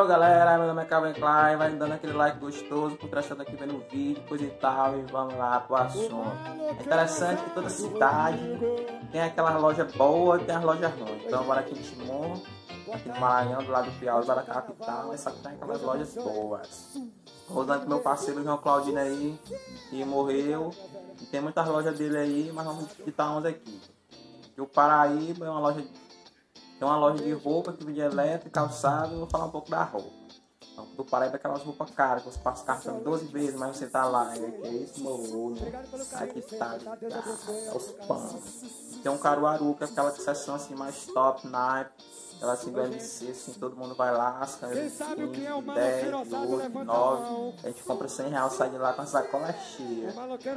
Alô galera, meu nome é Calvin Klein, vai dando aquele like gostoso, contrastando aqui vendo o vídeo, coisa e tal, e vamos lá pro assunto. É interessante que toda cidade tem aquela loja boa e tem as lojas ruins. Então bora aqui em Timon, aqui no Maranhão, do lado do Piauí, lá da capital, mas só que tem aquelas lojas boas. Rodando com meu parceiro João Claudino aí, que morreu, e tem muitas lojas dele aí, mas vamos citar umas aqui. E o Paraíba é uma loja. Tem uma loja de roupa que vende elétrica, calçado, eu vou falar um pouco da roupa. Então, do Paraíba é aquelas roupas caras, que você passa cartão 12 vezes, mas você tá lá, é isso, meu, aqui tá, é os panos. Tem um Caruaru, que é aquela seção assim mais top, naipe, aquela assim do MC, assim, todo mundo vai lá, as câmeras de 15, 10, 8, 9, a gente compra R$100, sai de lá com a sacola cheia.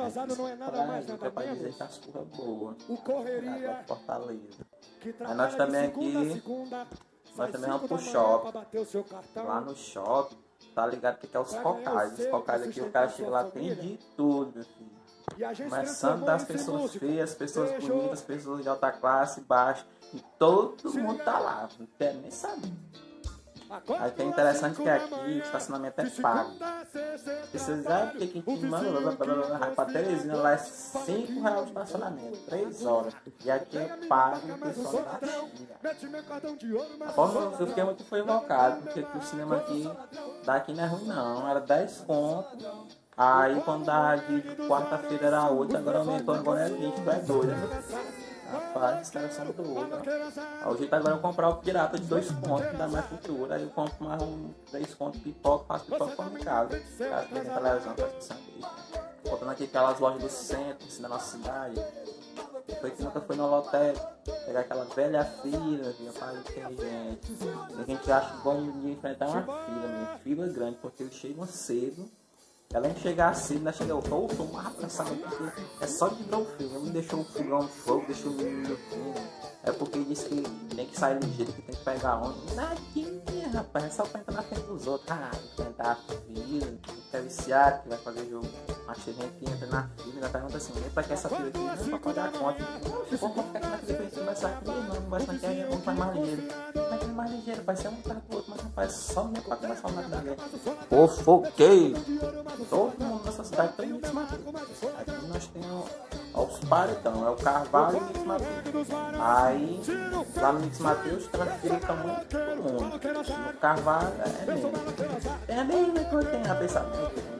É pra dizer que as curvas boas, Fortaleza. Aí nós também aqui, nós também vamos pro shopping. Lá no shopping, tá ligado que é os focais. Os focais aqui, o cara chega lá, tem de tudo, meu filho. Começando das pessoas feias, pessoas bonitas, pessoas de alta classe, baixa. E todo mundo tá lá, não quer nem saber. Aí tem interessante que aqui o estacionamento é pago. Vocês sabem que aqui manda pra Teresina lá é R$5 de estacionamento, 3 horas. E aqui é pago e o pessoal tá cheio. Eu fiquei muito invocado, porque o cinema aqui daqui não é ruim não, era 10 conto. Aí quando dá de quarta-feira era 8, agora aumentou, agora é 20, tu é doido, né? Rapaz, os caras são doidos. O jeito agora é eu comprar o pirata de 2 contos, que dá mais cultura. Aí eu compro mais 3 contos de pipoca, faço pipoca pra minha casa. Caso tenha televisão, pra você saber. Botando aqui aquelas lojas do centro, assim, da nossa cidade. Depois que nunca foi no lotérico, pegar aquela velha fila, viu? Rapaz, tem gente. A gente acha bom de enfrentar uma fila, minha fila grande, porque eles chegam cedo. Além de chegar cedo, ainda chega o fogo, tô mais cansado porque é só de dar o frio. Ele me deixou o fogão no fogo, deixou o menino no frio. É porque ele disse que tem que sair ligeiro, que tem que pegar onda. Nadinha, rapaz, é só pra entrar na frente dos outros. Ah, tem que entrar na fila, que é viciado, que vai fazer jogo. Mas tem gente que entra na fila e já pergunta assim: nem pra que essa fila aqui? Não, pra pagar a conta. Não, vou ficar aqui na fila pra gente começar aqui. Não vai ser que um vai mais ligeiro. Mas é mais ligeiro, vai ser um carro pro outro, mas rapaz, só nem pra começar uma vida dele. Fofoqueiro! Todo mundo nessa cidade tem Mix Mateus. Aqui nós temos os paredão, é o Carvalho e o Mix Mateus. Aí, lá no Mix Mateus, transfere o tamanho de todo mundo. No Carvalho é mesmo. É mesmo que tem a pensamento.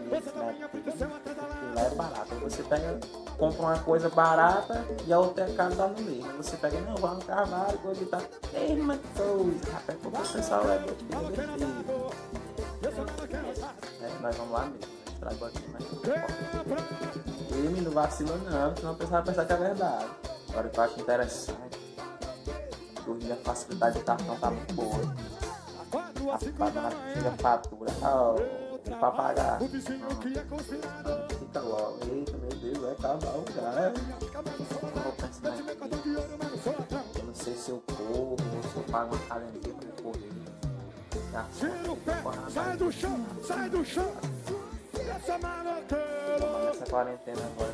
Lá é barato. Aí você pega, compra uma coisa barata e a outra é cara dá no meio. Aí você pega, não, vai no Carvalho, coisa e tal. Mesma coisa, rapaz, porque o pessoal é do nós vamos lá mesmo. Trago aqui, mas ele não vacila não, senão o pessoal vai pensar que é verdade. Agora o que eu acho interessante, hoje a facilidade de cartão tá muito boa. Chega a fatura, pra pagar. Fica logo, eita meu Deus, vai acabar o lugar. Eu vou pensar aqui. Eu não sei se eu corro ou se eu pago uma academia pra correr. Sai do chão, sai do chão. Essa quarentena agora.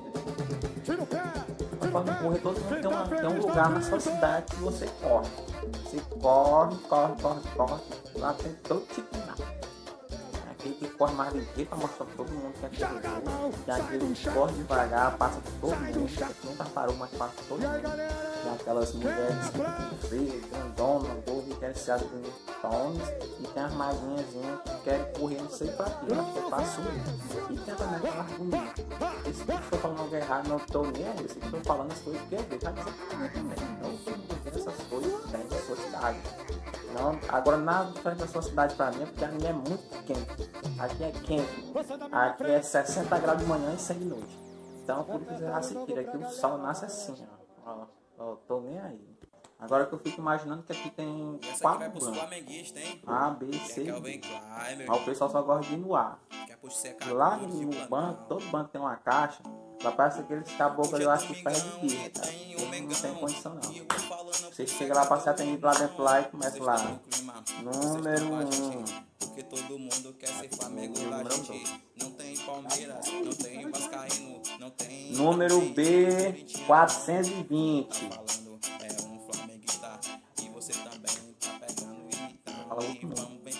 Quando correr, todo mundo tem um lugar na sua cidade que você corre. Você corre. Lá tem todo tipo de nada. Aquele que corre mais ligeiro pra mostrar pra todo mundo que é aquele jogo. Tem aquele que corre devagar, passa por todo mundo. Que nunca parou, mas passa por todo mundo. Tem aquelas mulheres feias, grandonas, que querem ser as bonitones. E tem as magrinhas que querem correr, não sei pra quê, mas eu faço isso. E tem também aquelas bonitas. Esse que estou falando algo errado, não estou nem aí. Esse que estou falando as coisas que eu vejo, vai dizer que eu também. Não estou dizendo essas coisas dentro da sua cidade. Não, agora nada diferente da sua cidade pra mim, porque a minha é muito quente. Aqui é quente. Aqui é 60 graus de manhã e 100 de noite. Então por isso já se tira. Aqui o sol nasce assim, ó. Ó, tô nem aí. Agora que eu fico imaginando que aqui tem 4 bancos. A, B, C. Mas o pessoal só gosta de ir no A. Lá no banco, todo banco tem uma caixa. Lá parece aqueles caboclos, eu acho que faz de birra, tá? Não tem condição não. Você chega lá, passa atendido lá dentro lá e começa lá. Número 1. Porque todo mundo quer ser Flamengo da gente. Não tem Palmeiras, não tem Vascaíno, não tem. Número B 420. Falando, é um flamenguista. E você também tá pegando e tá. Fala E vamos bem pra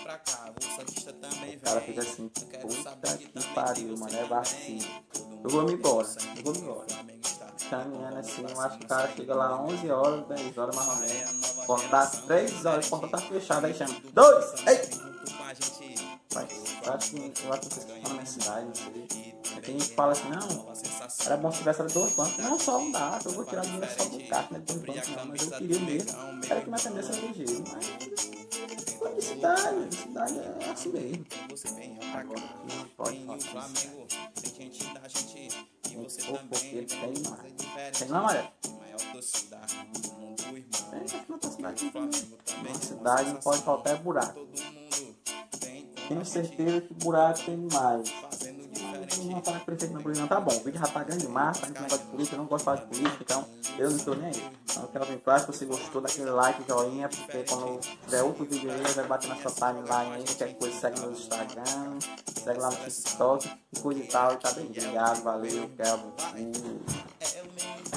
pra cá, o Santista também vem. O cara fica assim, Eu quero puta saber que também pariu, você mano, é também. vacilo. Todo mundo Eu vou me embora, sangue eu vou me do embora. Flamengo está. Caminhando assim, eu acho que o cara chega lá 11 horas, 10 horas mais ou É a menos. nova Quando dá geração, 3 horas, a porta tá diferente. fechada, aí chama 2, ei! Junto com a gente, Eu acho que vocês estão na minha cidade, não sei. e Tem gente que fala assim, não, nova sensação. era bom se tivesse 2 bancos. Não, só um dá, eu vou tirar dinheiro só do caixa, né? 2 bancos não, mas eu queria mesmo. Era que me atendesse era ligeiro. Mas de cidade é assim mesmo. Você vem pra Agora, cá. não pode Tem o fazer isso. Flamengo, tem gente da gente. E você Ou porque também ele tem vem mais. fazer diferente. Tem não, Maria? Maior torcida do mundo, irmão. É, aqui na tua cidade não tem. Flamengo também. Na cidade não pode faltar é buraco. Todo mundo vem com Tenho a gente certeza que buraco tem mais. fazendo Não diferente. vou falar que prefeito não política, não. Tá bom, o vídeo já tá grande demais, tá com negócio de política, eu não gosto de falar de política, então eu não tô nem aí. Então eu quero ver claro se você gostou daquele like, joinha, porque quando tiver outro vídeo aí, vai bater na sua timeline aí, qualquer coisa, segue no Instagram, segue lá no TikTok, e coisa e tal, e tá bem. Obrigado, valeu, Kelvin. É o mesmo